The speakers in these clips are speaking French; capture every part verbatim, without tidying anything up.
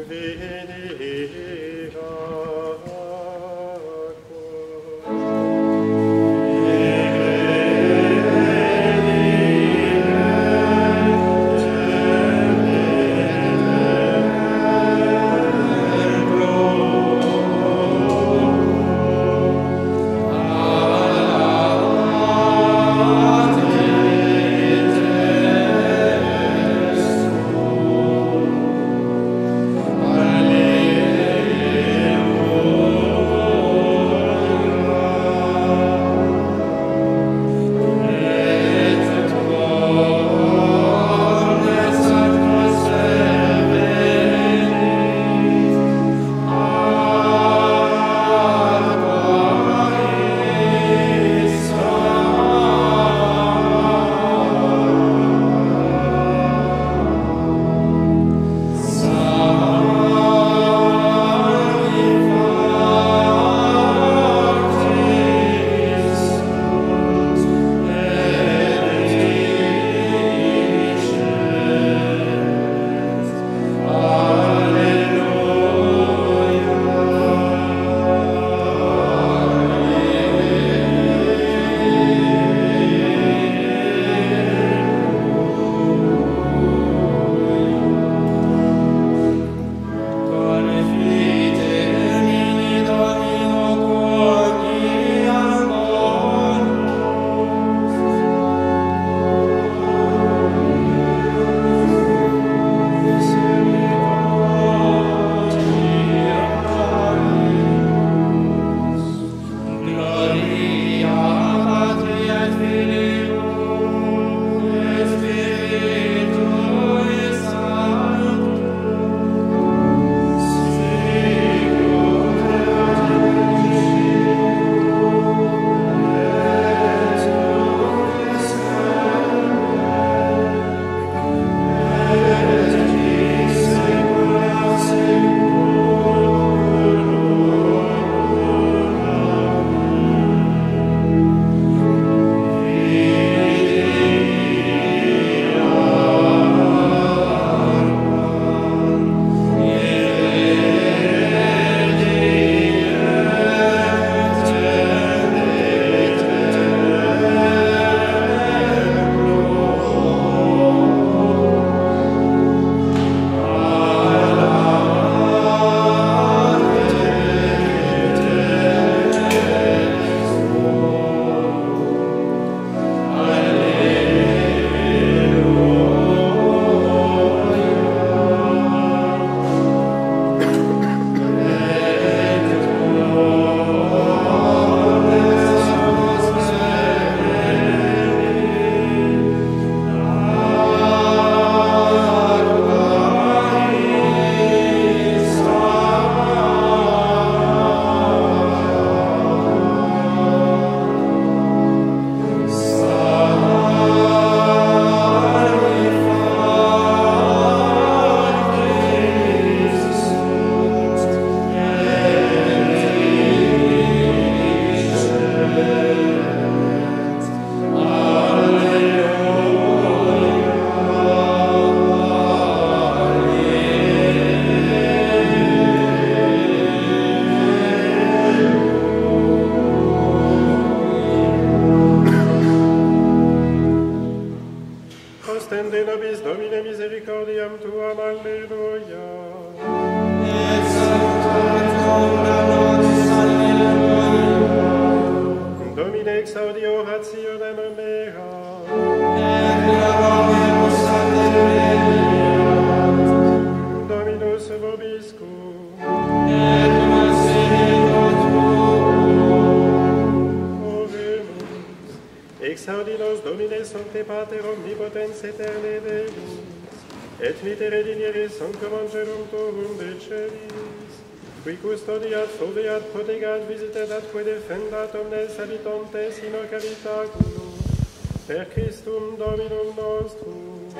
Exaudinos Domine Sancte Pater Omnipotens Aeterne Deus, et mitere dinieris Sanctomangerum Tuum de Celis, qui custodiat, foveat, protegat, visitet atque defendat omnes habitantes in hoc habitaculum, per Christum Dominum nostrum.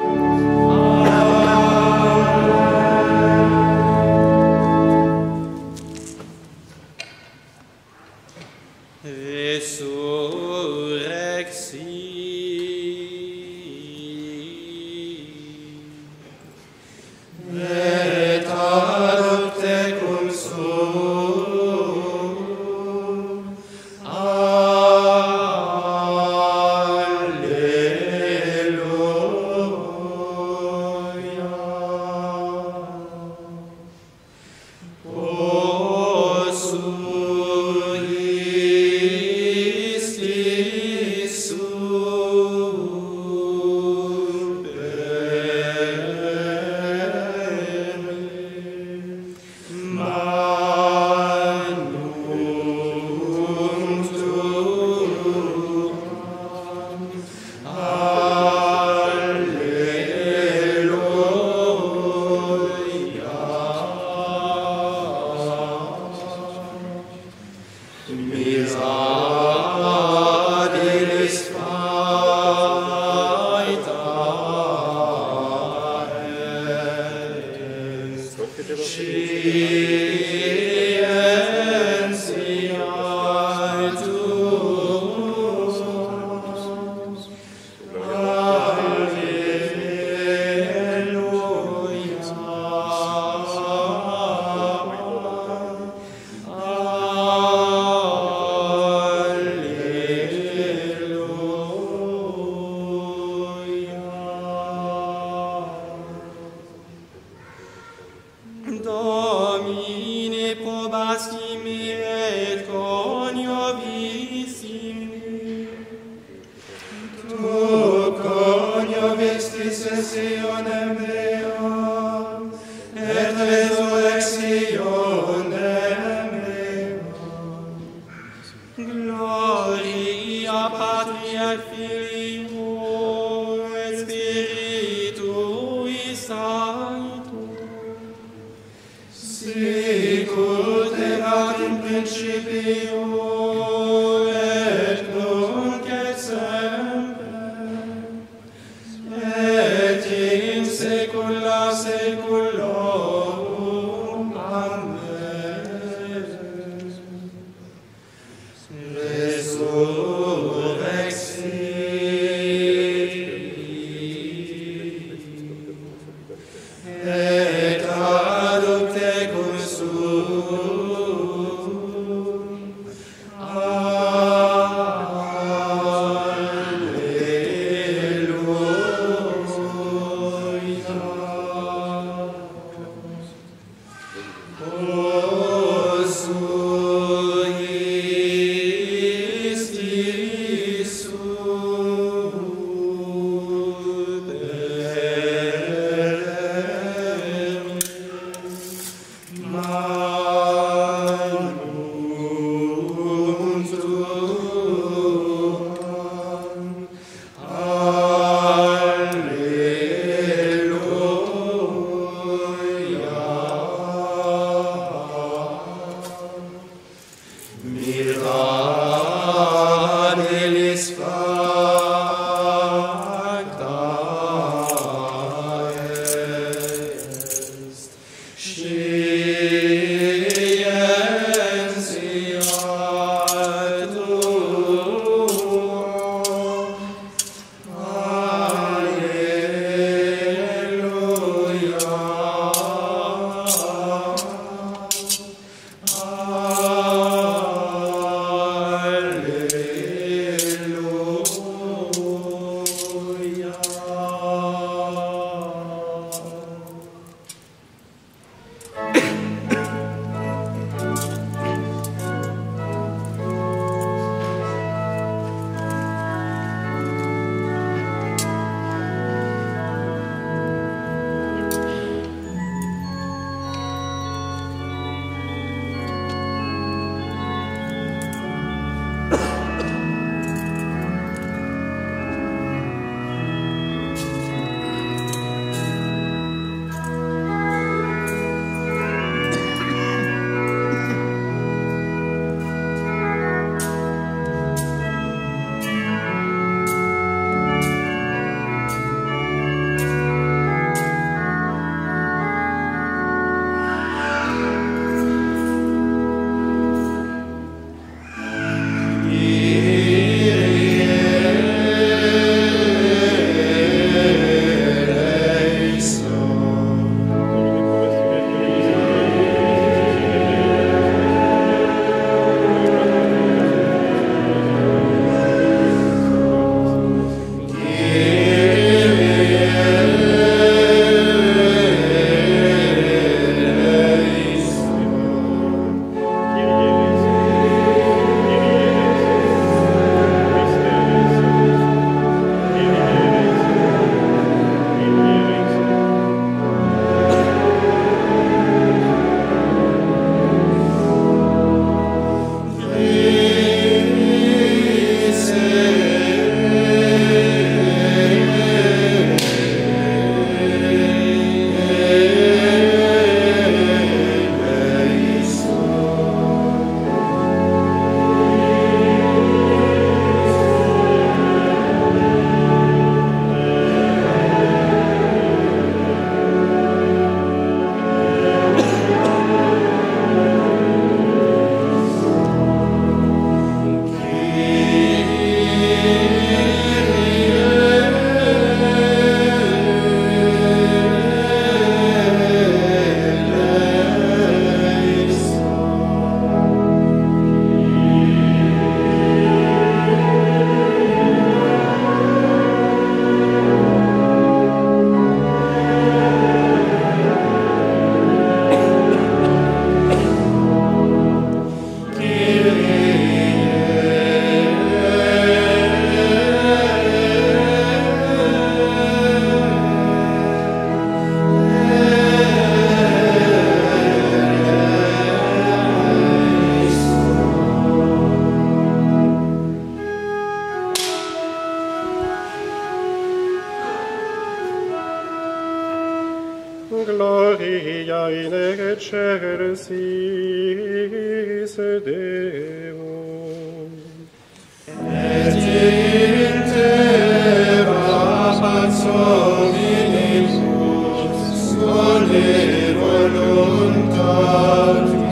Resurrexit. que te Domine probastimi et coniovissimi, tu coniovisti sessionem Deo, et resurrectionem Deo. Gloria Patri et Filio et Spiritui Sancto, sicut erat in principio et nunc et semper et in saecula saeculorum. Amen. Et adopte cum suum. Alleluia. Gloria in excelsis Deo. Et in terra pacem minibus, sole voluntatis.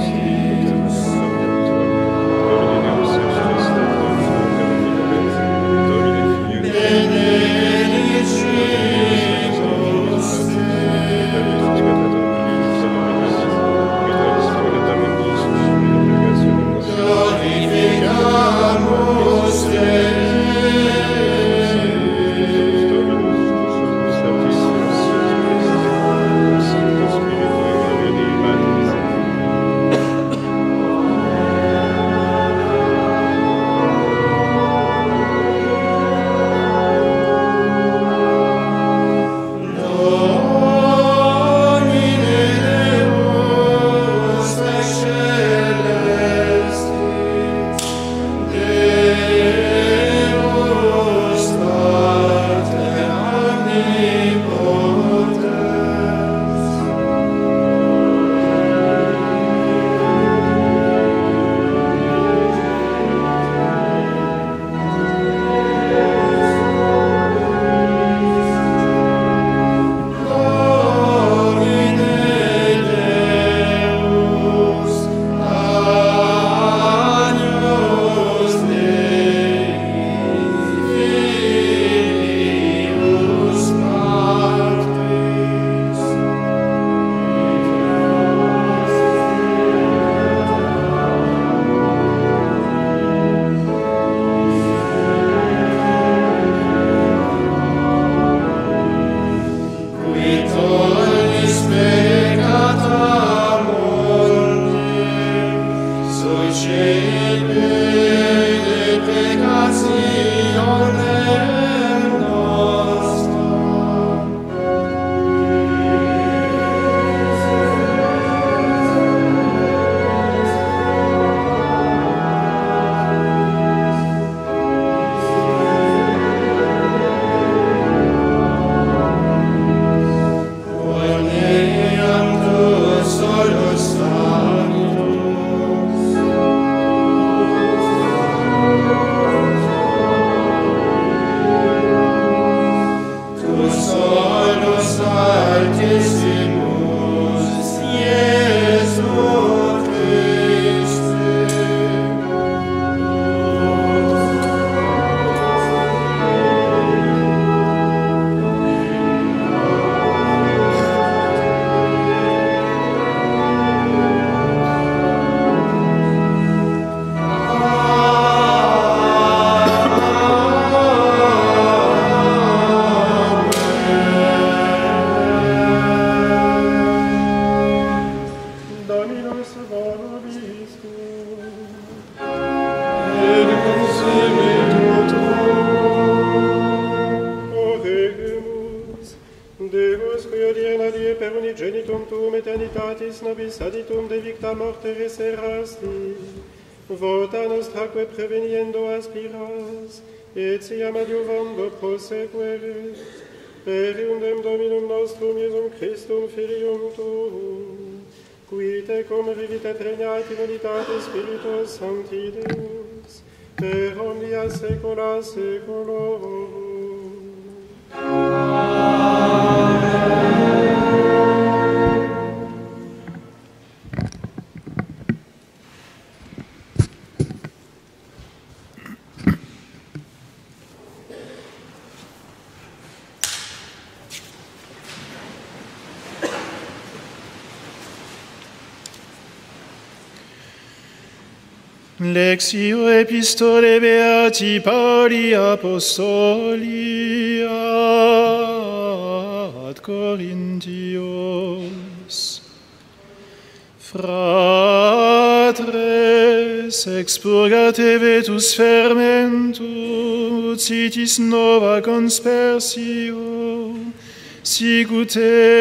Aditum devicta morte reserrasti, vota nostraque preveniendo aspiras, et siam adiuvando prosequere, per iundem Dominum nostrum Iesum Christum Filium Tuum, qui tecum vivit et regnat in unitate Spiritus Sancti Deus, per omnia saecula saeculorum. Lexio epistole beati Pauli apostoli ad Corinthios. Fratres, expurgate vetus fermentum, ut sitis nova conspersio, sicut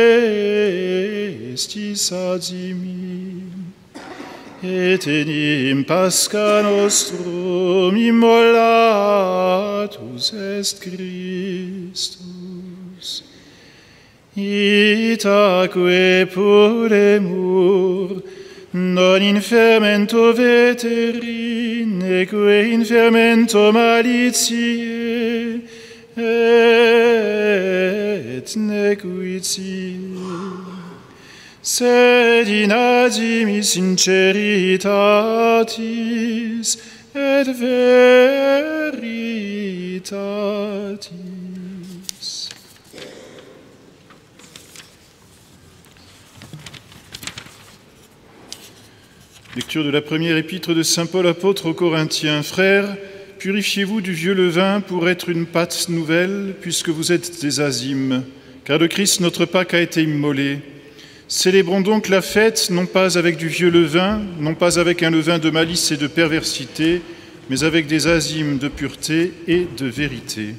estis adimi. Et enim Pascha nostrum immolatus est Christus. itaque puremur, non in fermento veteri, neque in fermento malitiae, et nequitiae, sed in adimi sinceritatis et veritatis. Lecture de la première épître de saint Paul apôtre aux Corinthiens. Frères, purifiez-vous du vieux levain pour être une pâte nouvelle, puisque vous êtes des azymes, car le Christ, notre Pâque, a été immolé. Célébrons donc la fête, non pas avec du vieux levain, non pas avec un levain de malice et de perversité, mais avec des azymes de pureté et de vérité.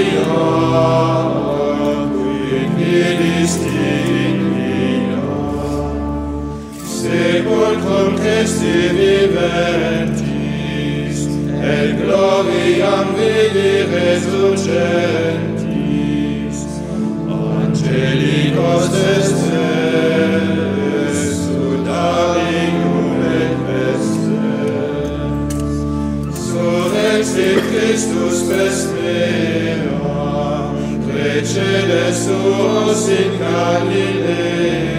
Sepulchrum Christi viventis, et gloriam Filii resurgentis, angelicos destes, sudarium et vestes, surrexit Christus pes mea, precedes suos in Galilea,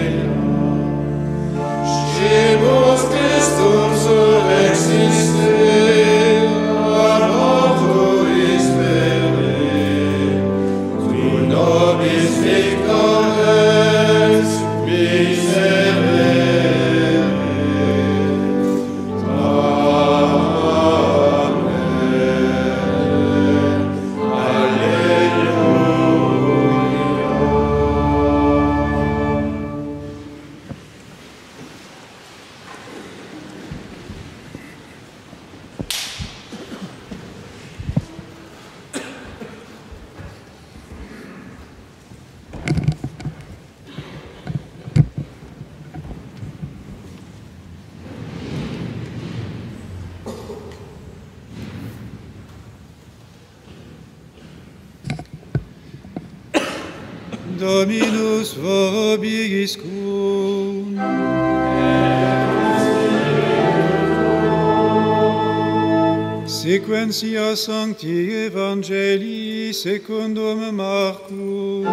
Scimus Christum surrexiste, ad mortuis vere, tu nobis victor ex miserere. Amen. Alleluia. Dominus vobiscum. Sequentia Sancti Evangelii secundum Marcum.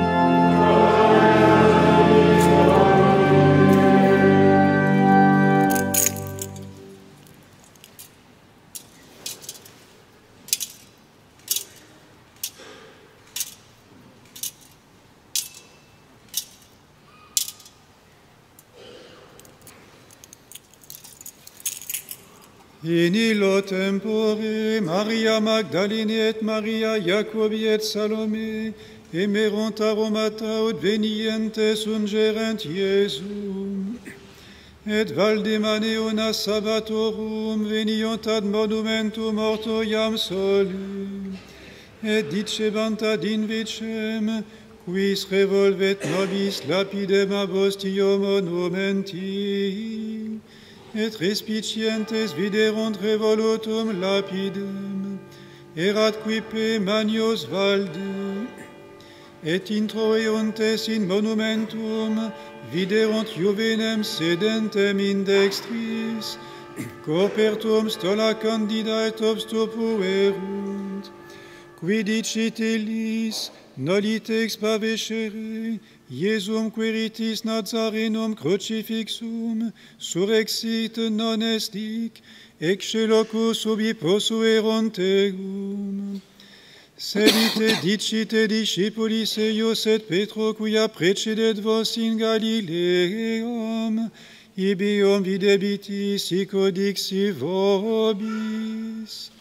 In illo tempore Maria Magdalene et Maria Jacobi et Salome emerunt aromata ut venientes ungerent Iesum. Et valdemane una sabbatorum veniunt ad monumentum mortuiam soli. Et dicebant ad invicem, quis revolvet nobis lapidem ab ostio monumenti. Et respicientes viderunt revolutum lapidem, erat quipe manios valde, et introiuntes in monumentum viderunt juvenem sedentem in dextris, copertum stola candida et obstupuerunt, qui dicit illis, nolite ex pavescere, Iesum quiritis Nazarenum crucifixum, surrexit non est dic, ex locus ubi posuerunt egum. Sedite dicite discipulis eius et Petro, quia precedet vos in Galileam, ibium videbitis, ico dixi vobis.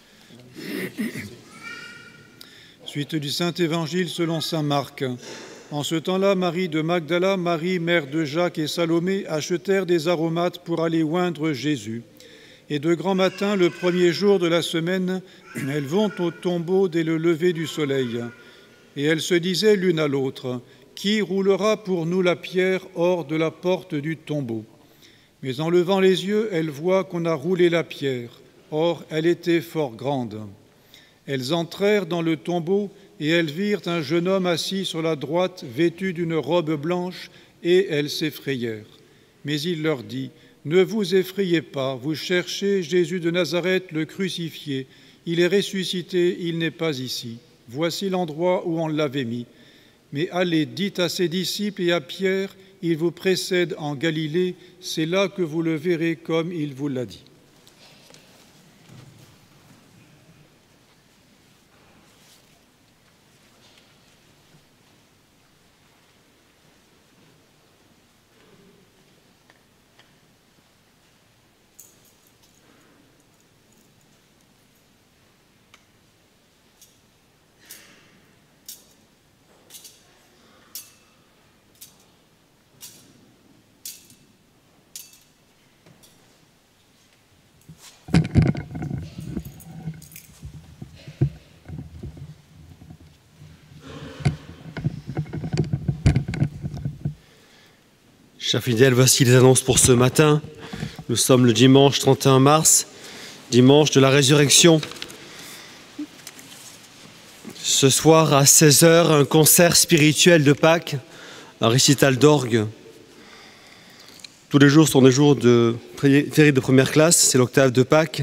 Suite du Saint-Évangile selon saint Marc. En ce temps-là, Marie de Magdala, Marie, mère de Jacques et Salomé, achetèrent des aromates pour aller oindre Jésus. Et de grand matin, le premier jour de la semaine, elles vont au tombeau dès le lever du soleil. Et elles se disaient l'une à l'autre, « Qui roulera pour nous la pierre hors de la porte du tombeau ?» Mais en levant les yeux, elles voient qu'on a roulé la pierre. Or, elle était fort grande. Elles entrèrent dans le tombeau, et elles virent un jeune homme assis sur la droite, vêtu d'une robe blanche, et elles s'effrayèrent. Mais il leur dit, « Ne vous effrayez pas, vous cherchez Jésus de Nazareth, le crucifié. Il est ressuscité, il n'est pas ici. Voici l'endroit où on l'avait mis. Mais allez, dites à ses disciples et à Pierre, il vous précède en Galilée, c'est là que vous le verrez comme il vous l'a dit. » Chers fidèles, voici les annonces pour ce matin. Nous sommes le dimanche trente et un mars, dimanche de la résurrection. Ce soir à seize heures, un concert spirituel de Pâques, un récital d'orgue. Tous les jours sont des jours de féerie de première classe, c'est l'octave de Pâques.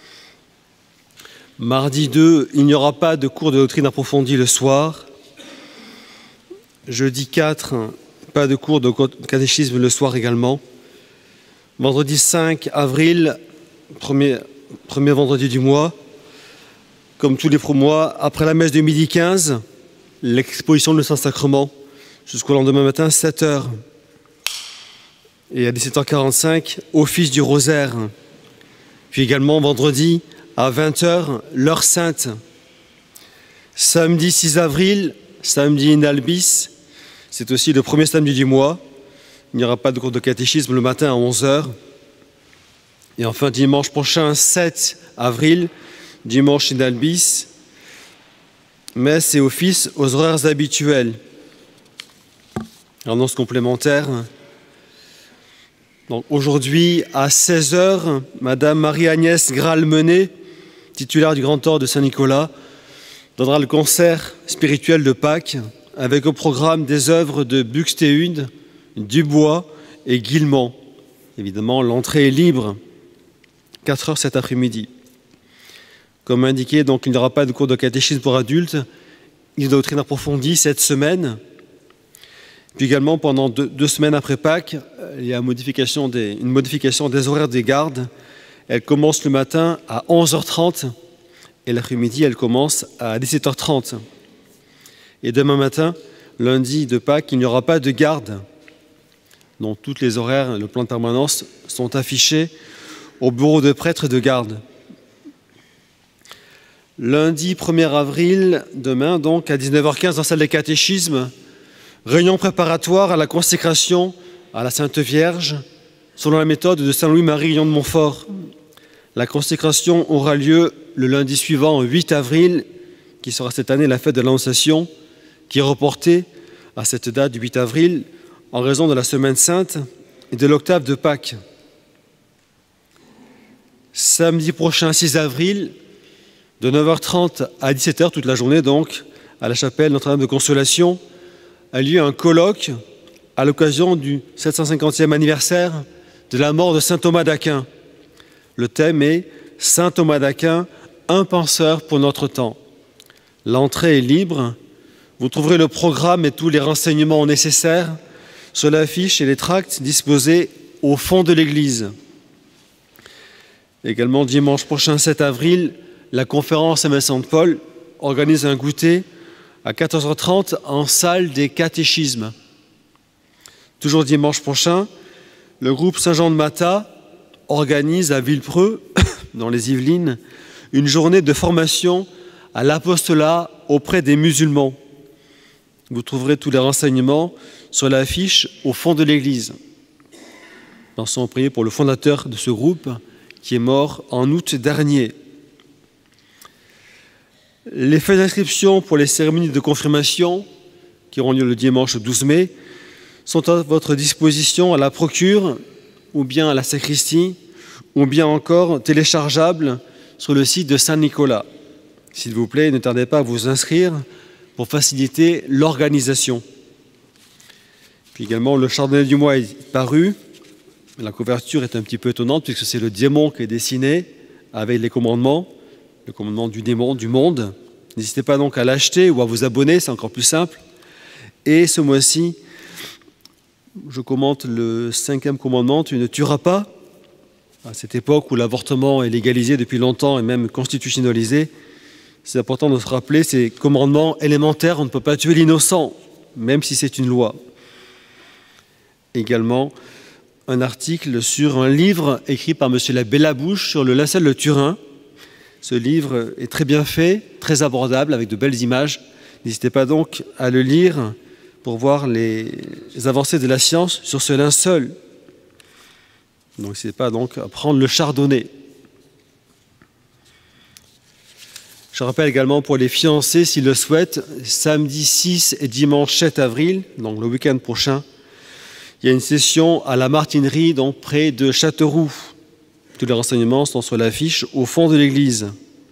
Mardi deux, il n'y aura pas de cours de doctrine approfondie le soir. Jeudi quatre, pas de cours de catéchisme le soir également. Vendredi cinq avril, premier, premier vendredi du mois, comme tous les mois, après la messe de midi quinze, l'exposition du Saint-Sacrement, jusqu'au lendemain matin, sept heures. Et à dix-sept heures quarante-cinq, office du rosaire. Puis également vendredi, à vingt heures, l'heure sainte. Samedi six avril, samedi in albis, c'est aussi le premier samedi du mois. Il n'y aura pas de cours de catéchisme le matin à onze heures. Et enfin, dimanche prochain, sept avril, dimanche in albis, messe et office aux horaires habituels. Annonce complémentaire. Donc aujourd'hui, à seize heures, Madame Marie-Agnès Graal-Menet, titulaire du Grand Ordre de Saint-Nicolas, donnera le concert spirituel de Pâques avec au programme des œuvres de Buxtehude, Dubois et Guillemont. Évidemment, l'entrée est libre, quatre heures cet après-midi. Comme indiqué, donc, il n'y aura pas de cours de catéchisme pour adultes, ni de doctrine approfondie cette semaine. Puis également, pendant deux, deux semaines après Pâques, il y a une modification, des, une modification des horaires des gardes. Elle commence le matin à onze heures trente et l'après-midi, elle commence à dix-sept heures trente. Et demain matin, lundi de Pâques, il n'y aura pas de garde. Donc, tous les horaires, le plan de permanence sont affichés au bureau de prêtre de garde. Lundi premier avril, demain, donc, à dix-neuf heures quinze, dans la salle des catéchismes, réunion préparatoire à la consécration à la Sainte Vierge, selon la méthode de Saint Louis-Marie Guillon de Montfort. La consécration aura lieu le lundi suivant, huit avril, qui sera cette année la fête de l'Annonciation, qui est reportée à cette date du huit avril en raison de la Semaine Sainte et de l'octave de Pâques. Samedi prochain, six avril, de neuf heures trente à dix-sept heures, toute la journée donc, à la chapelle Notre-Dame de Consolation, a lieu un colloque à l'occasion du sept cent cinquantième anniversaire de la mort de saint Thomas d'Aquin. Le thème est « Saint Thomas d'Aquin, un penseur pour notre temps ». L'entrée est libre. Vous trouverez le programme et tous les renseignements nécessaires sur l'affiche et les tracts disposés au fond de l'église. Également, dimanche prochain, sept avril, la conférence M S Saint-Paul organise un goûter à quatorze heures trente en salle des catéchismes. Toujours dimanche prochain, le groupe Saint-Jean de Mata organise à Villepreux, dans les Yvelines, une journée de formation à l'apostolat auprès des musulmans. Vous trouverez tous les renseignements sur l'affiche au fond de l'église. Pensons à prier pour le fondateur de ce groupe qui est mort en août dernier. Les feuilles d'inscription pour les cérémonies de confirmation, qui auront lieu le dimanche douze mai, sont à votre disposition à la procure, ou bien à la sacristie, ou bien encore téléchargeables sur le site de Saint-Nicolas. S'il vous plaît, ne tardez pas à vous inscrire pour faciliter l'organisation. Puis également, le chardonnay du mois est paru. La couverture est un petit peu étonnante puisque c'est le démon qui est dessiné avec les commandements, le commandement du démon, du monde. N'hésitez pas donc à l'acheter ou à vous abonner, c'est encore plus simple. Et ce mois-ci, je commente le cinquième commandement, tu ne tueras pas. À cette époque où l'avortement est légalisé depuis longtemps et même constitutionnalisé, c'est important de se rappeler ces commandements élémentaires. On ne peut pas tuer l'innocent, même si c'est une loi. Également, un article sur un livre écrit par M. l'abbé Labouche sur le linceul de Turin. Ce livre est très bien fait, très abordable, avec de belles images. N'hésitez pas donc à le lire pour voir les avancées de la science sur ce linceul. Donc, n'hésitez pas donc à prendre le chardonnay. Je rappelle également pour les fiancés, s'ils le souhaitent, samedi six et dimanche sept avril, donc le week-end prochain, il y a une session à la Martinerie, donc près de Châteauroux. Tous les renseignements sont sur l'affiche au fond de l'église.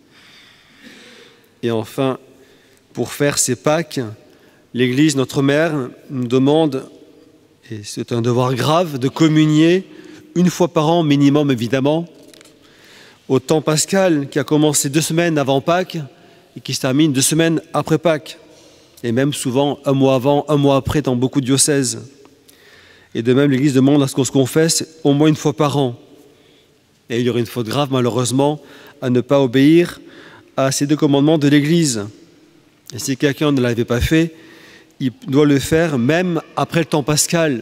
Et enfin, pour faire ces Pâques, l'Église, notre Mère, nous demande, et c'est un devoir grave, de communier une fois par an minimum, évidemment, au temps pascal qui a commencé deux semaines avant Pâques et qui se termine deux semaines après Pâques, et même souvent un mois avant, un mois après dans beaucoup de diocèses. Et de même, l'Église demande à ce qu'on se confesse au moins une fois par an. Et il y aurait une faute grave, malheureusement, à ne pas obéir à ces deux commandements de l'Église. Et si quelqu'un ne l'avait pas fait, il doit le faire même après le temps pascal.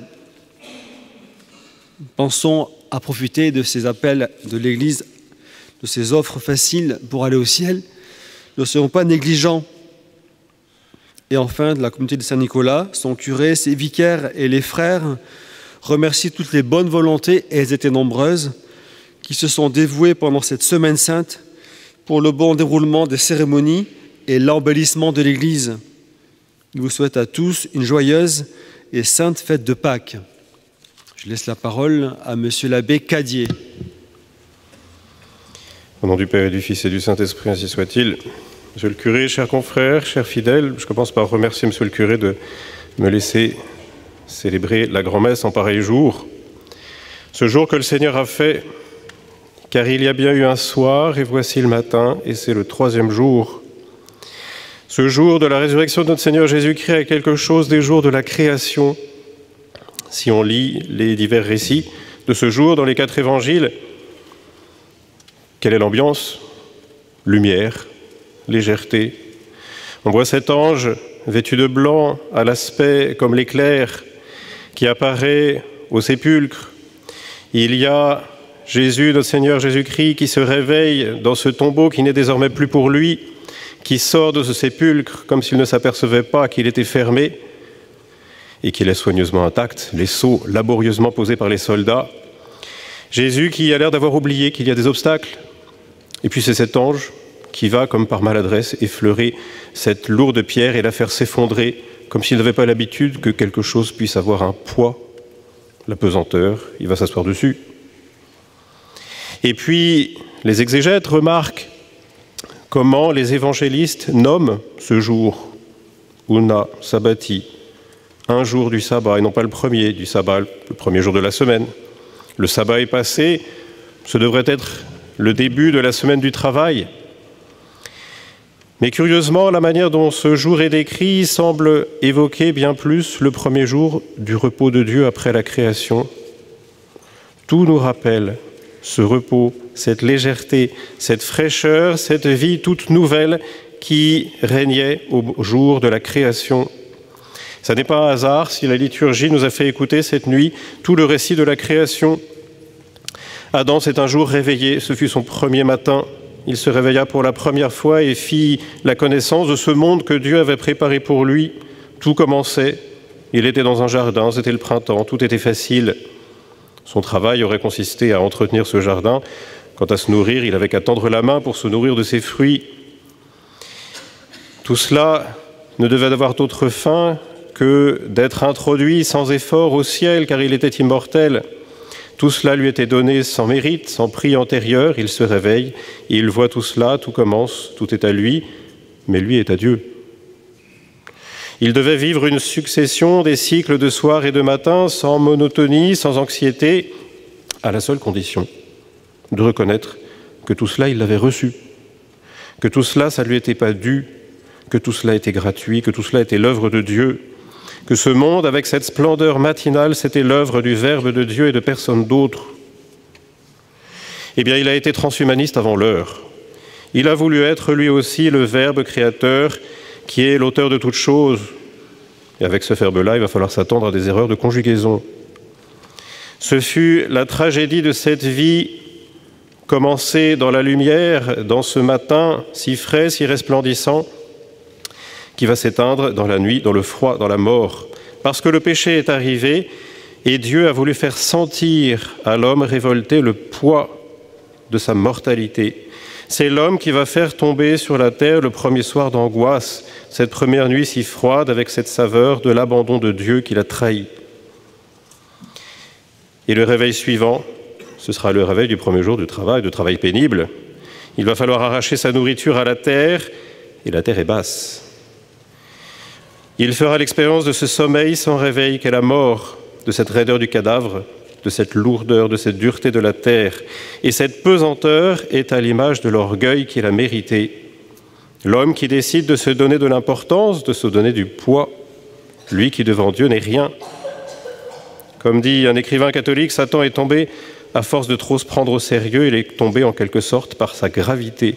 Pensons à profiter de ces appels de l'Église, de ces offres faciles pour aller au ciel. Ne serons pas négligents. Et enfin, de la communauté de Saint-Nicolas, son curé, ses vicaires et les frères remercient toutes les bonnes volontés, et elles étaient nombreuses, qui se sont dévouées pendant cette semaine sainte pour le bon déroulement des cérémonies et l'embellissement de l'Église. Je vous souhaite à tous une joyeuse et sainte fête de Pâques. Je laisse la parole à Monsieur l'abbé Cadier. Au nom du Père et du Fils et du Saint-Esprit, ainsi soit-il. Monsieur le curé, chers confrères, chers fidèles, je commence par remercier Monsieur le curé de me laisser célébrer la grand-messe en pareil jour. Ce jour que le Seigneur a fait, car il y a bien eu un soir, et voici le matin, et c'est le troisième jour. Ce jour de la résurrection de notre Seigneur Jésus-Christ est quelque chose des jours de la création. Si on lit les divers récits de ce jour dans les quatre évangiles, quelle est l'ambiance? Lumière, légèreté. On voit cet ange vêtu de blanc, à l'aspect comme l'éclair, qui apparaît au sépulcre. Il y a Jésus, notre Seigneur Jésus-Christ, qui se réveille dans ce tombeau qui n'est désormais plus pour lui, qui sort de ce sépulcre comme s'il ne s'apercevait pas qu'il était fermé et qu'il est soigneusement intact, les sceaux laborieusement posés par les soldats. Jésus qui a l'air d'avoir oublié qu'il y a des obstacles. Et puis c'est cet ange qui va, comme par maladresse, effleurer cette lourde pierre et la faire s'effondrer, comme s'il n'avait pas l'habitude que quelque chose puisse avoir un poids, la pesanteur, il va s'asseoir dessus. Et puis, les exégètes remarquent comment les évangélistes nomment ce jour, Una Sabbati, un jour du sabbat, et non pas le premier du sabbat, le premier jour de la semaine. Le sabbat est passé, ce devrait être le début de la semaine du travail. Mais curieusement, la manière dont ce jour est décrit semble évoquer bien plus le premier jour du repos de Dieu après la création. Tout nous rappelle ce repos, cette légèreté, cette fraîcheur, cette vie toute nouvelle qui régnait au jour de la création. Ce n'est pas un hasard si la liturgie nous a fait écouter cette nuit tout le récit de la création. Adam s'est un jour réveillé, ce fut son premier matin. Il se réveilla pour la première fois et fit la connaissance de ce monde que Dieu avait préparé pour lui. Tout commençait, il était dans un jardin, c'était le printemps, tout était facile. Son travail aurait consisté à entretenir ce jardin. Quant à se nourrir, il avait qu'à tendre la main pour se nourrir de ses fruits. Tout cela ne devait avoir d'autre fin que d'être introduit sans effort au ciel, car il était immortel. Tout cela lui était donné sans mérite, sans prix antérieur. Il se réveille, et il voit tout cela, tout commence, tout est à lui, mais lui est à Dieu. Il devait vivre une succession des cycles de soir et de matin, sans monotonie, sans anxiété, à la seule condition de reconnaître que tout cela, il l'avait reçu, que tout cela, ça ne lui était pas dû, que tout cela était gratuit, que tout cela était l'œuvre de Dieu, que ce monde, avec cette splendeur matinale, c'était l'œuvre du Verbe de Dieu et de personne d'autre. Eh bien, il a été transhumaniste avant l'heure. Il a voulu être lui aussi le Verbe créateur qui est l'auteur de toutes choses. Et avec ce verbe-là, il va falloir s'attendre à des erreurs de conjugaison. Ce fut la tragédie de cette vie commencée dans la lumière, dans ce matin si frais, si resplendissant, qui va s'éteindre dans la nuit, dans le froid, dans la mort. Parce que le péché est arrivé et Dieu a voulu faire sentir à l'homme révolté le poids de sa mortalité. C'est l'homme qui va faire tomber sur la terre le premier soir d'angoisse, cette première nuit si froide avec cette saveur de l'abandon de Dieu qui l'a trahi. Et le réveil suivant, ce sera le réveil du premier jour de travail, de travail pénible. Il va falloir arracher sa nourriture à la terre, et la terre est basse. Il fera l'expérience de ce sommeil sans réveil qu'est la mort, de cette raideur du cadavre, de cette lourdeur, de cette dureté de la terre. Et cette pesanteur est à l'image de l'orgueil qu'il a mérité. L'homme qui décide de se donner de l'importance, de se donner du poids, lui qui devant Dieu n'est rien. Comme dit un écrivain catholique, Satan est tombé à force de trop se prendre au sérieux, il est tombé en quelque sorte par sa gravité.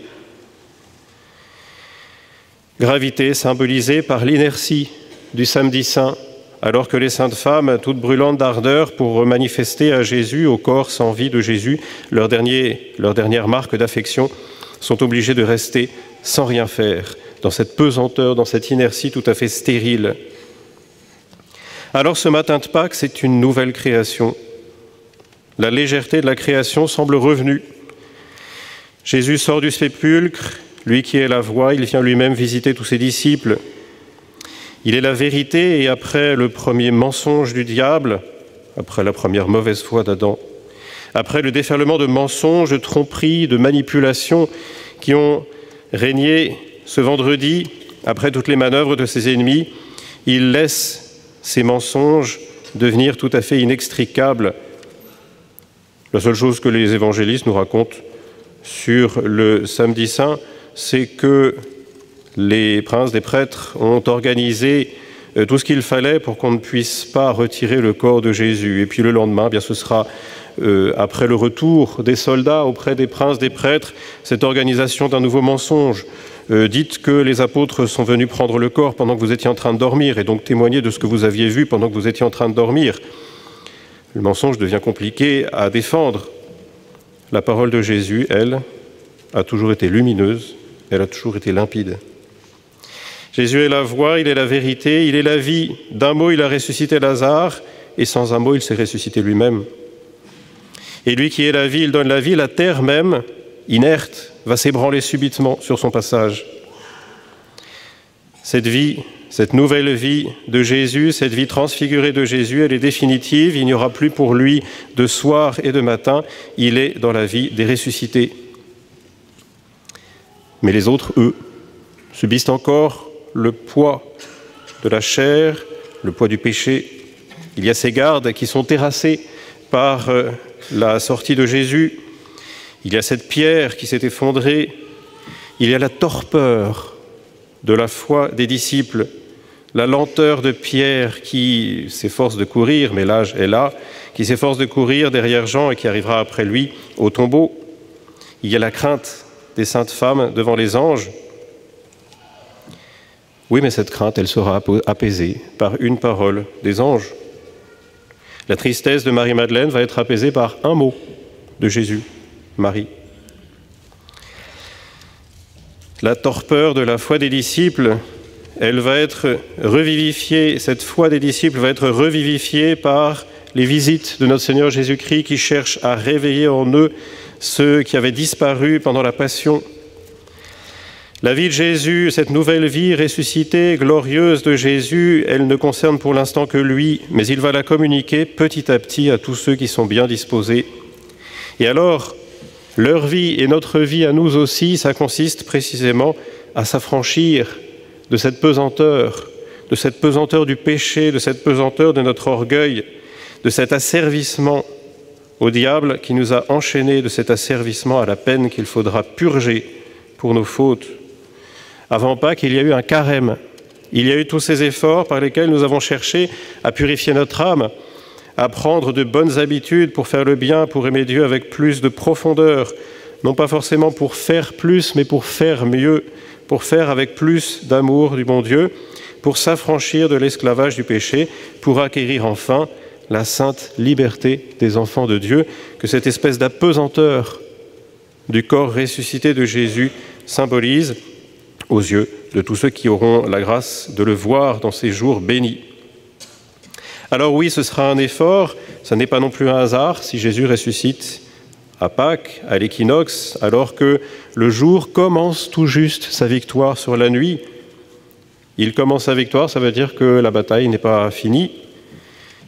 Gravité symbolisée par l'inertie du samedi saint, alors que les saintes femmes, toutes brûlantes d'ardeur pour manifester à Jésus, au corps sans vie de Jésus, leur, dernier, leur dernière marque d'affection, sont obligées de rester sans rien faire, dans cette pesanteur, dans cette inertie tout à fait stérile. Alors ce matin de Pâques, c'est une nouvelle création. La légèreté de la création semble revenue. Jésus sort du sépulcre, lui qui est la voie, il vient lui-même visiter tous ses disciples. Il est la vérité et après le premier mensonge du diable, après la première mauvaise foi d'Adam, après le déferlement de mensonges, de tromperies, de manipulations qui ont régné ce vendredi, après toutes les manœuvres de ses ennemis, il laisse ces mensonges devenir tout à fait inextricables. La seule chose que les évangélistes nous racontent sur le samedi saint, c'est que les princes des prêtres ont organisé tout ce qu'il fallait pour qu'on ne puisse pas retirer le corps de Jésus. Et puis le lendemain, eh bien, ce sera, euh, après le retour des soldats auprès des princes des prêtres, cette organisation d'un nouveau mensonge. Euh, dites que les apôtres sont venus prendre le corps pendant que vous étiez en train de dormir et donc témoigner de ce que vous aviez vu pendant que vous étiez en train de dormir. Le mensonge devient compliqué à défendre. La parole de Jésus, elle, a toujours été lumineuse, elle a toujours été limpide. Jésus est la voie, il est la vérité, il est la vie. D'un mot, il a ressuscité Lazare, et sans un mot, il s'est ressuscité lui-même. Et lui qui est la vie, il donne la vie, la terre même, inerte, va s'ébranler subitement sur son passage. Cette vie, cette nouvelle vie de Jésus, cette vie transfigurée de Jésus, elle est définitive, il n'y aura plus pour lui de soir et de matin, il est dans la vie des ressuscités. Mais les autres, eux, subissent encore le poids de la chair, le poids du péché. Il y a ces gardes qui sont terrassés par la sortie de Jésus. Il y a cette pierre qui s'est effondrée. Il y a la torpeur de la foi des disciples, la lenteur de Pierre qui s'efforce de courir, mais l'âge est là, qui s'efforce de courir derrière Jean et qui arrivera après lui au tombeau. Il y a la crainte des saintes femmes devant les anges. Oui, mais cette crainte, elle sera apaisée par une parole des anges. La tristesse de Marie-Madeleine va être apaisée par un mot de Jésus, Marie. La torpeur de la foi des disciples, elle va être revivifiée, cette foi des disciples va être revivifiée par les visites de notre Seigneur Jésus-Christ qui cherche à réveiller en eux ceux qui avaient disparu pendant la Passion. La vie de Jésus, cette nouvelle vie ressuscitée, glorieuse de Jésus, elle ne concerne pour l'instant que lui, mais il va la communiquer petit à petit à tous ceux qui sont bien disposés. Et alors, leur vie et notre vie à nous aussi, ça consiste précisément à s'affranchir de cette pesanteur, de cette pesanteur du péché, de cette pesanteur de notre orgueil, de cet asservissement au diable qui nous a enchaînés, de cet asservissement à la peine qu'il faudra purger pour nos fautes. Avant Pâques, il y a eu un carême. Il y a eu tous ces efforts par lesquels nous avons cherché à purifier notre âme, à prendre de bonnes habitudes pour faire le bien, pour aimer Dieu avec plus de profondeur, non pas forcément pour faire plus, mais pour faire mieux, pour faire avec plus d'amour du bon Dieu, pour s'affranchir de l'esclavage du péché, pour acquérir enfin la sainte liberté des enfants de Dieu, que cette espèce d'apesanteur du corps ressuscité de Jésus symbolise aux yeux de tous ceux qui auront la grâce de le voir dans ces jours bénis. Alors oui, ce sera un effort, ce n'est pas non plus un hasard si Jésus ressuscite à Pâques, à l'équinoxe, alors que le jour commence tout juste sa victoire sur la nuit. Il commence sa victoire, ça veut dire que la bataille n'est pas finie.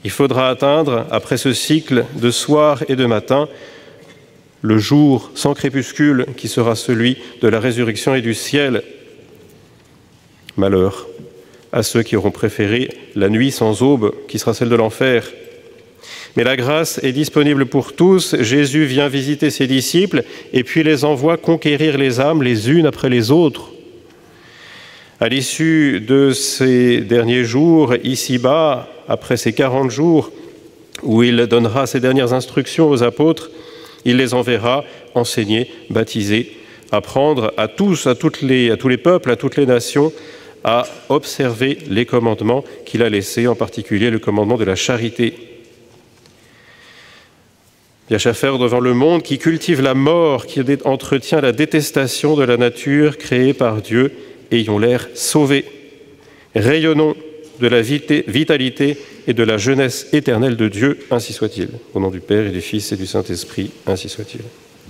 Il faudra atteindre, après ce cycle de soir et de matin, le jour sans crépuscule qui sera celui de la résurrection et du ciel. Malheur à ceux qui auront préféré la nuit sans aube, qui sera celle de l'enfer. Mais la grâce est disponible pour tous. Jésus vient visiter ses disciples et puis les envoie conquérir les âmes les unes après les autres. À l'issue de ces derniers jours, ici-bas, après ces quarante jours où il donnera ses dernières instructions aux apôtres, il les enverra enseigner, baptiser, apprendre à tous, à, toutes les, à tous les peuples, à toutes les nations, à observer les commandements qu'il a laissés, en particulier le commandement de la charité. Il y a à faire devant le monde qui cultive la mort, qui entretient la détestation de la nature créée par Dieu, ayons l'air sauvés. Rayonnons de la vitalité et de la jeunesse éternelle de Dieu, ainsi soit-il. Au nom du Père et du Fils et du Saint-Esprit, ainsi soit-il.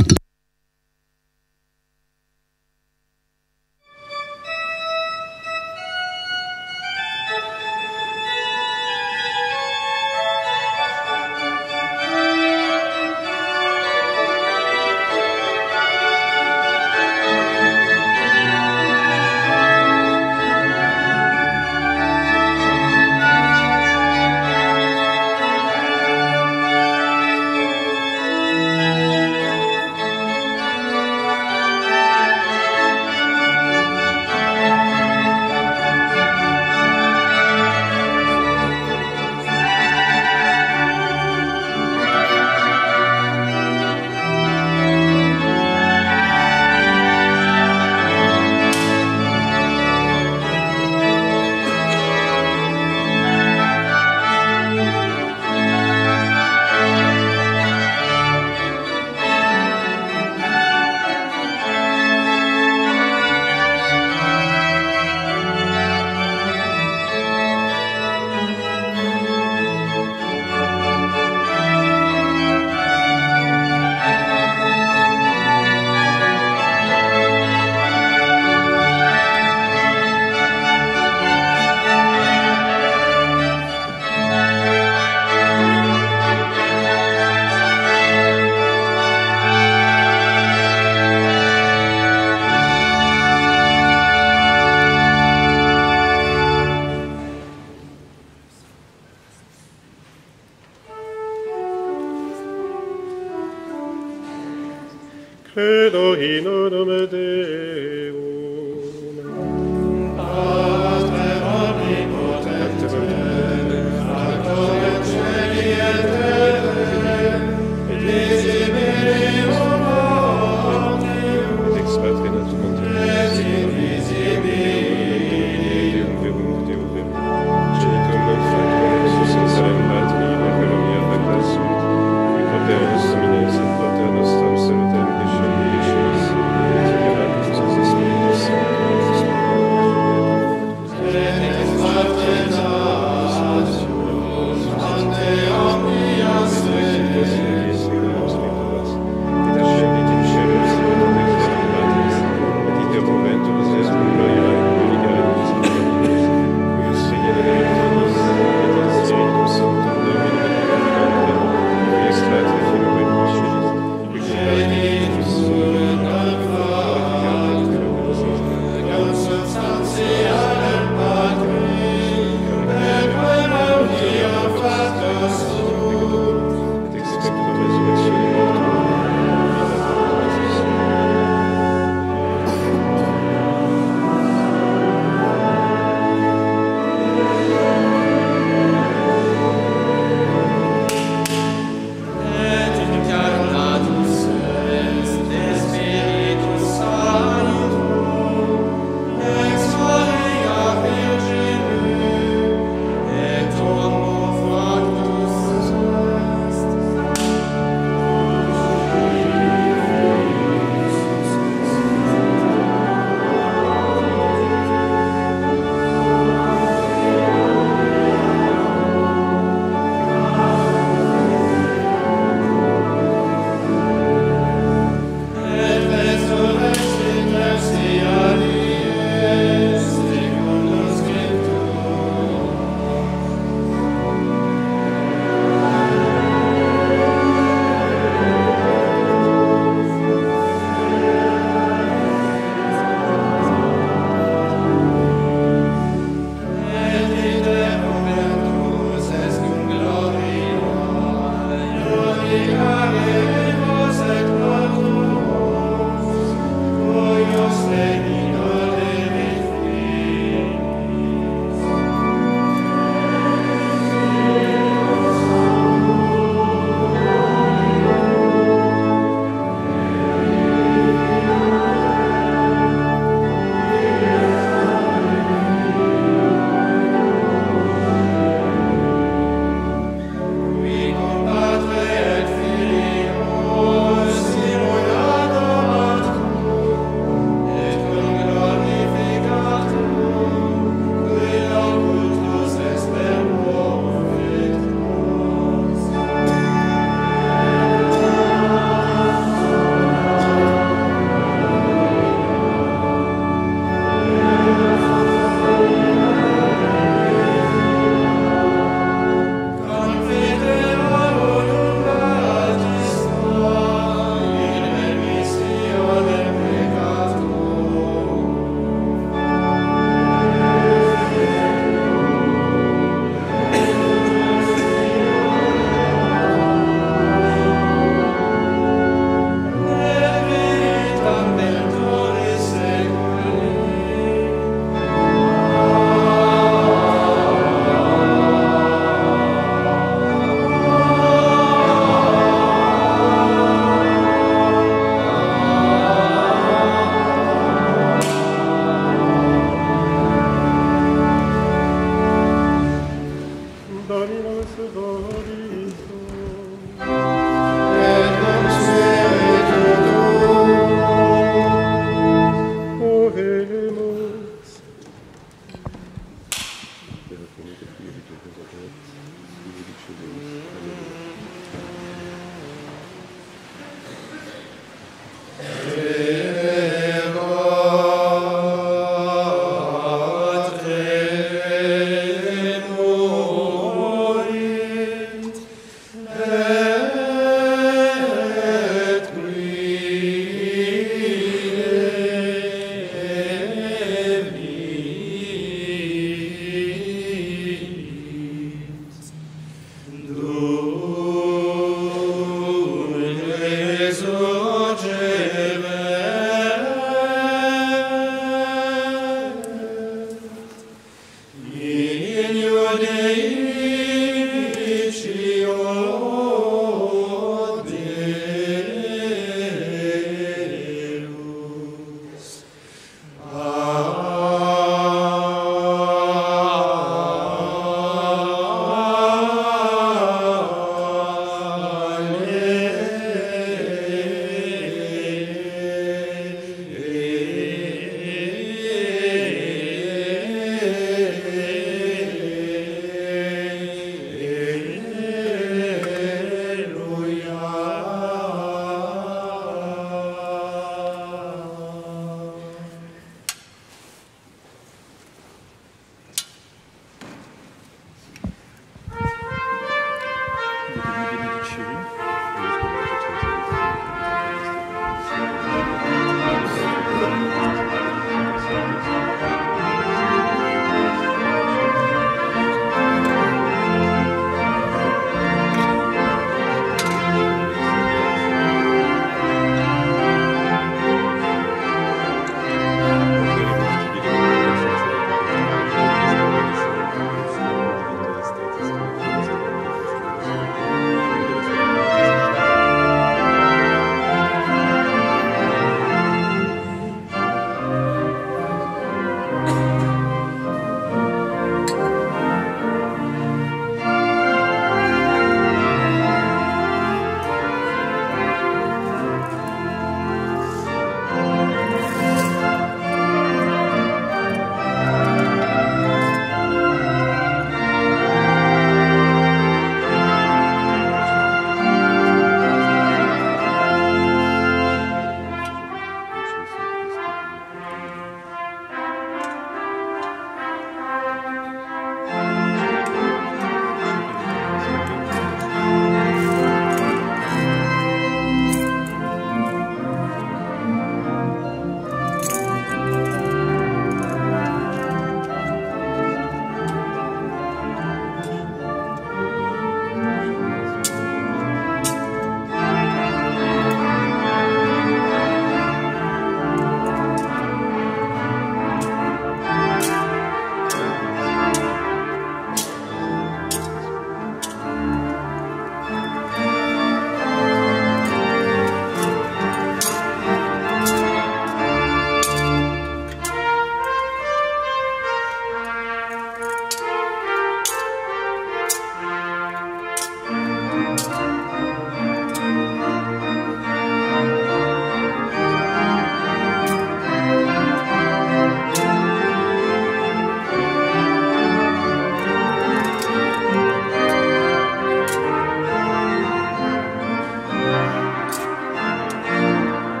Credo in unum Deum. Pater omnipotente, Factor et celi et terre, et visibilium omnium, Ex Patre Natum et invisibilium, Verum Deo Verum, Genitum Factum, Susem Salem Patri, Orvelum Ia Facta Sud, qui Paterus Domine, Sed Pater Nostrum Salutem, Ecce Ecce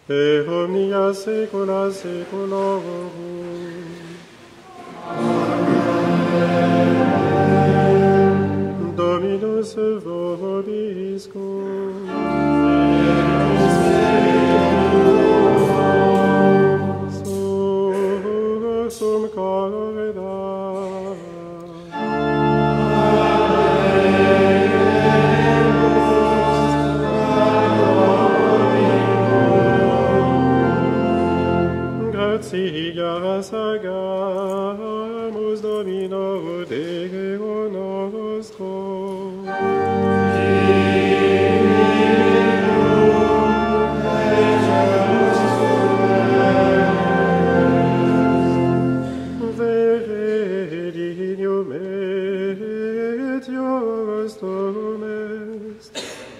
et omnia saecula saeculorum. Amen. Dominus vobiscum. Sursum corda. Gratias agamus Domino Deo nostro. Veredignum etios tuum est,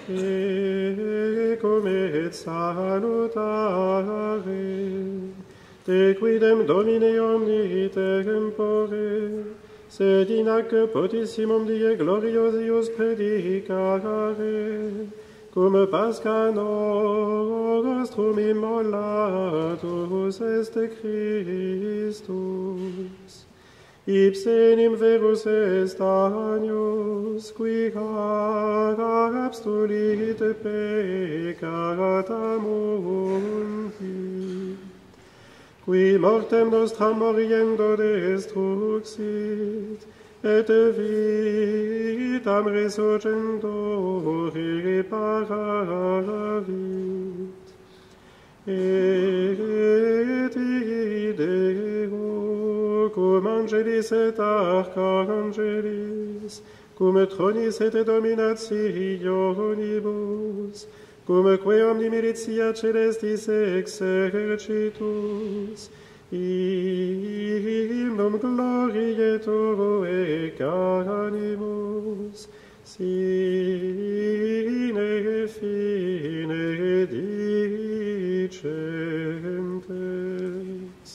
ecum et salutare, te quidem Domine omni tempore, sed in hac potissimum die gloriosius predicare, cum Pascha nostrum immolatus est Christus. Ipse enim verus est agnus, qui abstulit peccata mundi, qui mortem nostram moriendo destruxit, et vitam resurgendo reparavit. Et Deo, cum angelis et archangelis, cum tronis et dominationibus, cum que omni militia celestis exercitus, hymnum gloriae Tuae animus, sine fine dicentes.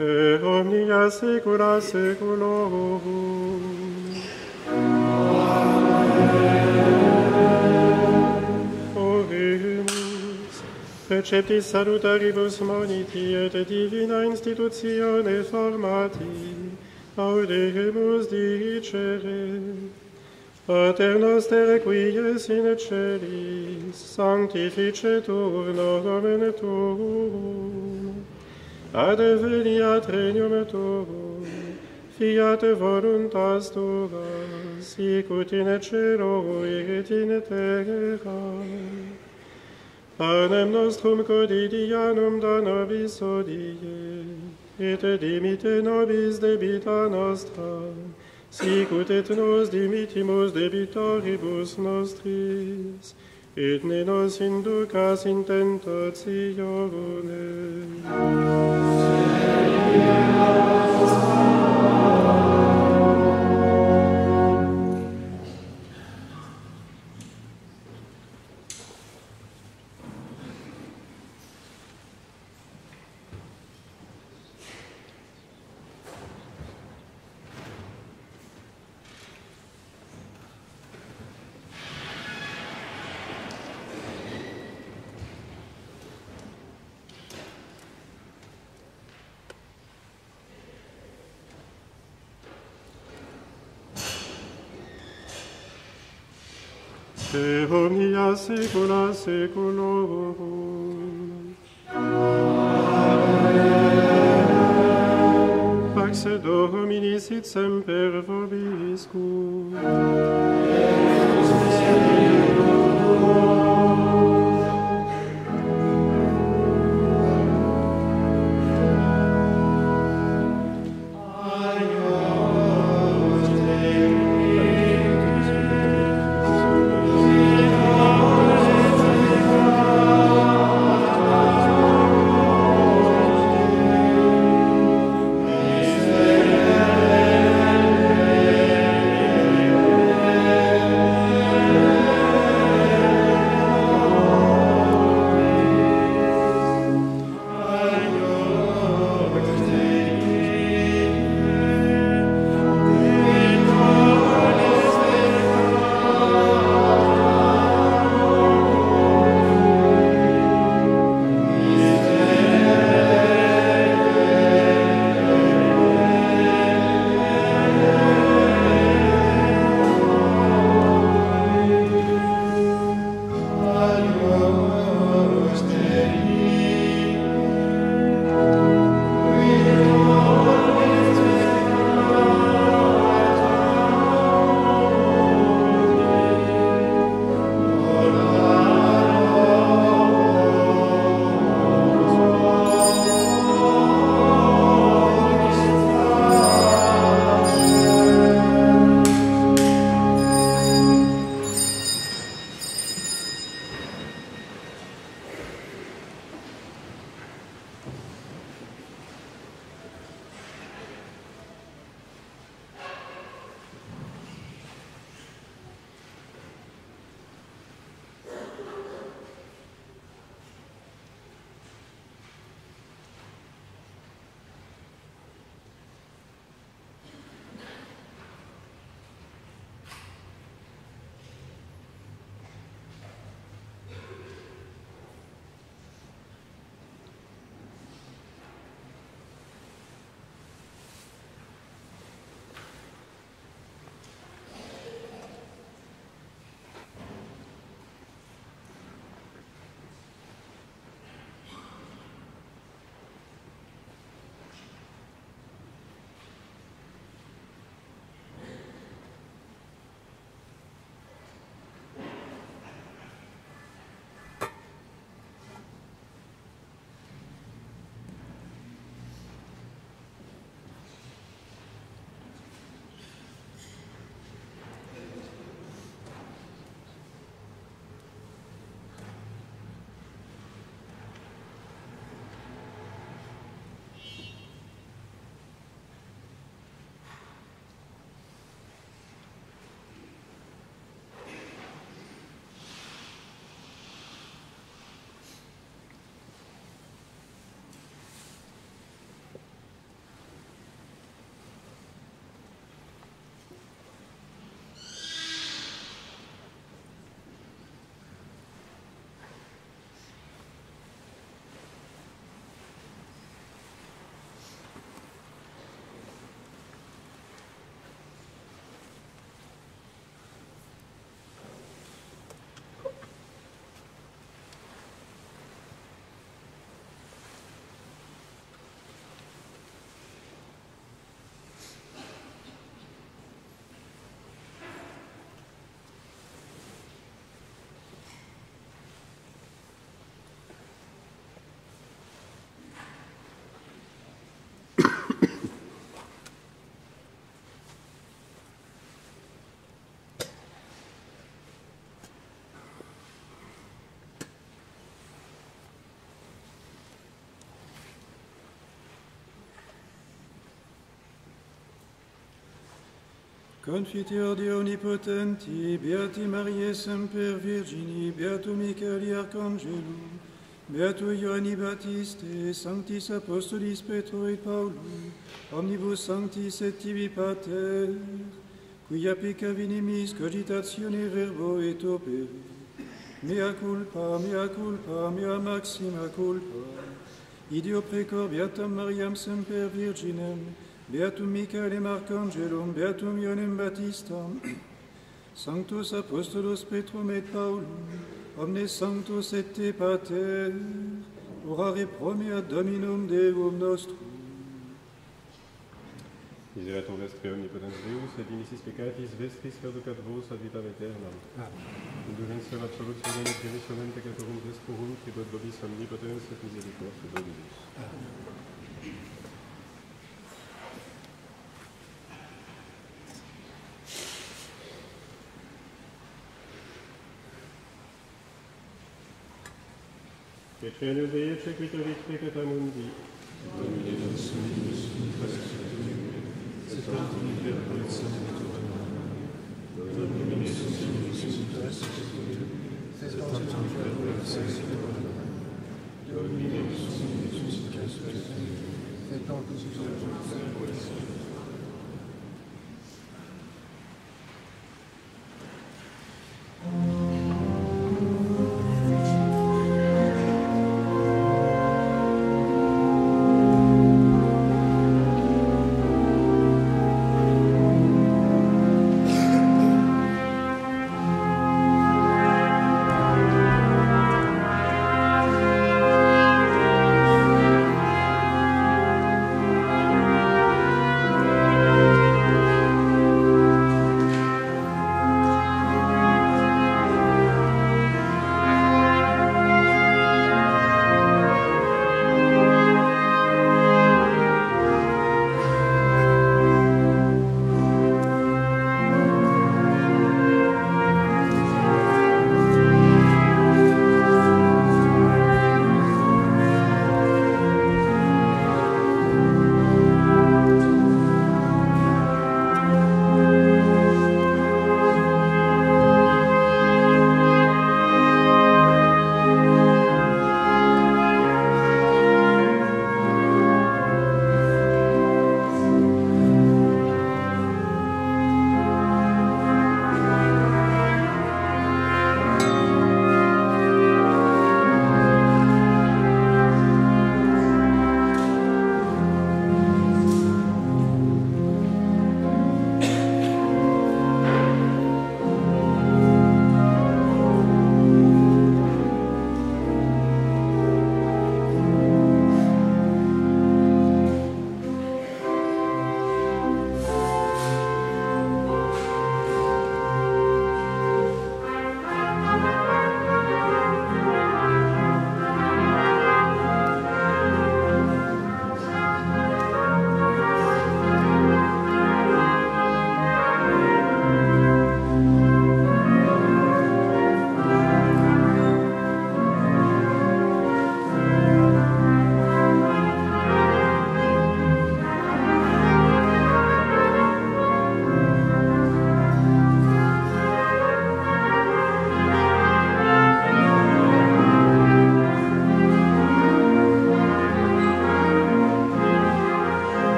per omnia saecula saeculorum. Oremus, preceptis salutaribus moniti et divina institutione formati, audemus dicere. Pater noster qui es in celis, sanctificetur nomen tuum. Adveniat regnum tuum, fiat voluntas tua, sicut in cielo et in terra. Panem nostrum quotidianum da nobis hodie, et dimitte nobis debita nostra, sicut et nos dimittimus debitoribus nostris, et ne nos inducas in tentatione. Per omnia saecula saeculorum. Amen. Pax Domini sit semper vobiscum. Confiteor Dei Onnipotenti, Beati Mariae Semper Virgini, Beatum Michaeli Arcangelo, Beato Ioanni Baptiste, Sanctis Apostolis Petro et Paulus, omnibus sanctis et tibi Pater, quia pecca vinimis cogitatione verbo et opere, mea culpa, mea culpa, mea maxima culpa, ideo precor Beatam Mariam Semper Virginem, Beatum Michaelem Arcangelum, Beatum Ioannem Baptistam, Sanctus Apostolos Petrum et Paulum, omnes sanctos et te Pater, orare promea Dominum Deum nostrum. Miserator vestre omnipotens Deus, et dimisis peccatis vestris perducat vos ad vitam aeternam. Indulgentiam absolutionem et remissionem peccatorum vescorum, tribut vobis omnipotens et misericordia Dominus. Petrenius Dei, sequitur vic peccata mundi. Domine nos unitus, et tantum in perpetuum Domine nos unitus, et tantum in perpetuum Domine nos unitus, et tantum in perpetuum. Amen.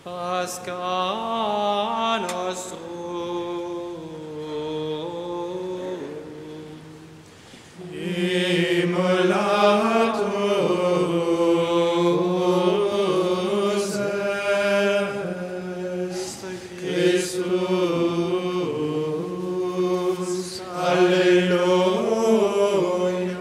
Pascha nostrum. Immolatus est Christus. Alleluia.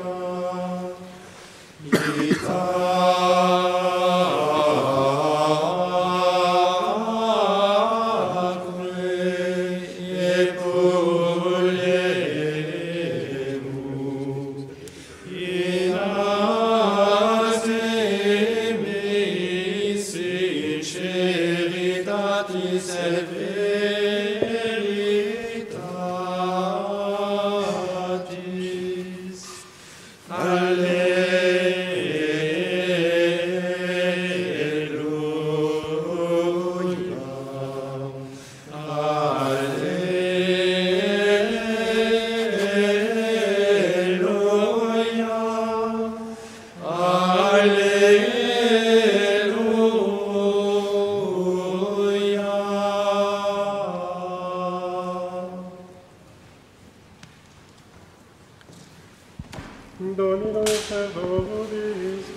Domino servoris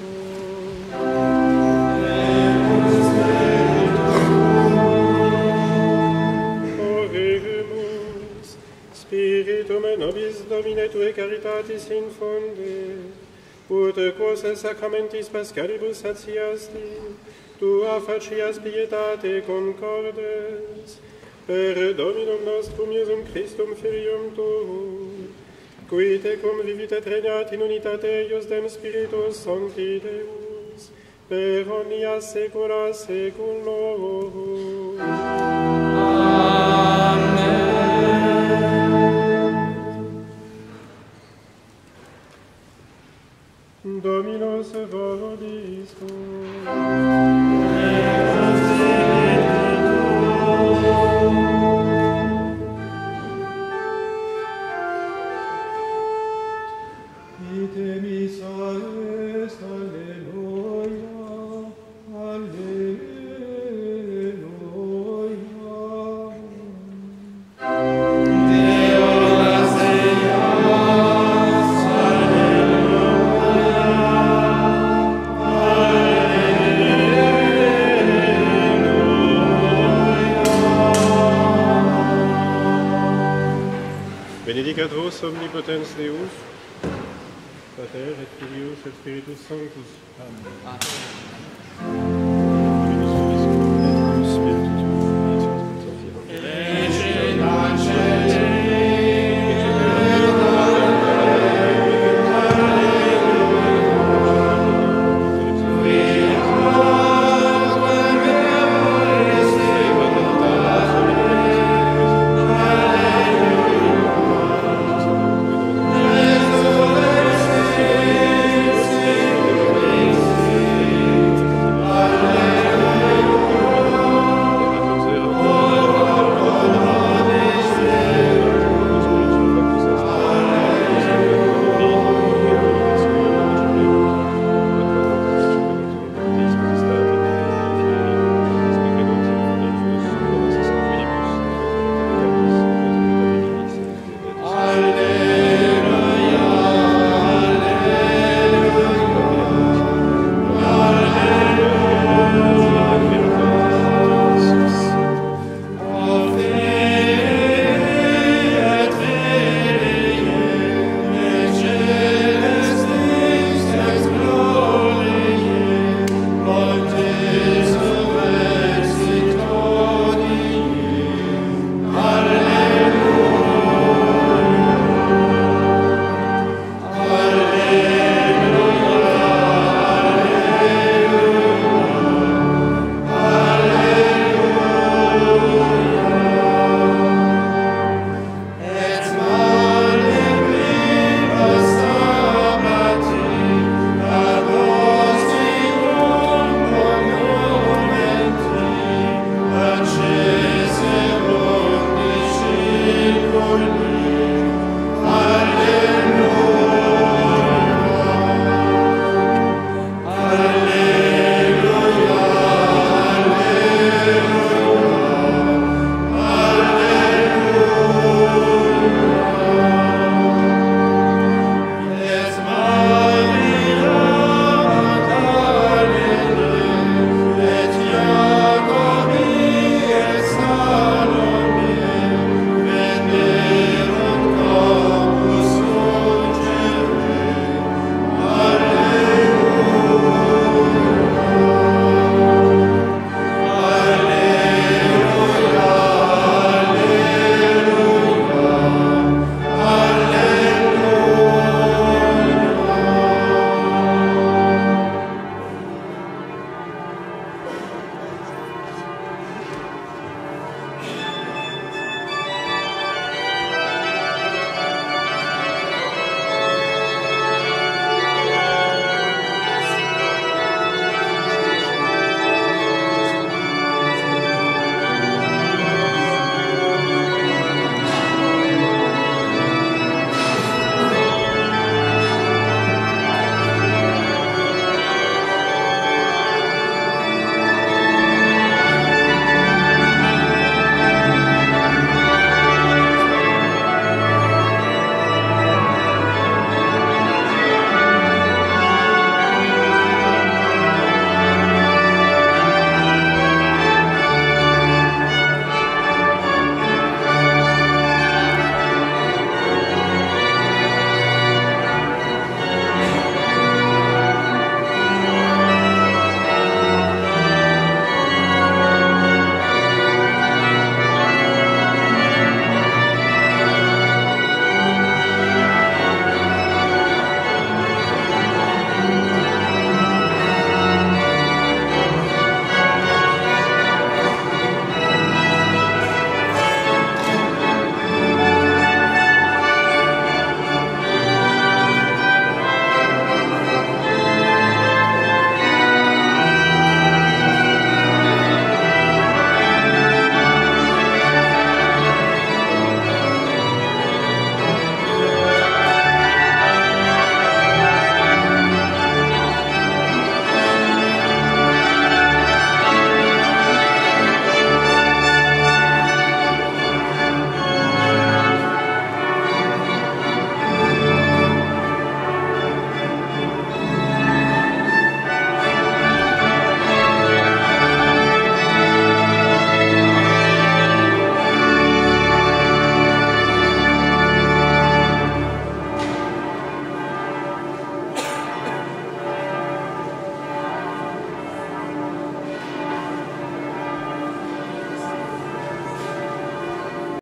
Oremus, Spiritum nobis Domine Tue caritatis infunde, ut quos sacramentis pascalibus satiasti, Tua facias pietate concordes, per Dominum nostrum Iesum Christum Filium Tuum, qui tecum vivit et regnat in unitate eius dem Spiritus Sancti Deus, per omnia saecula saeculorum. Amen. Dominus vobiscum. Ite missa est, alleluia, alleluia. Deo las eias, alleluia. Benedicat vos omnipotens Deus, Pater et Filius et Spiritus Sanctus. Amen.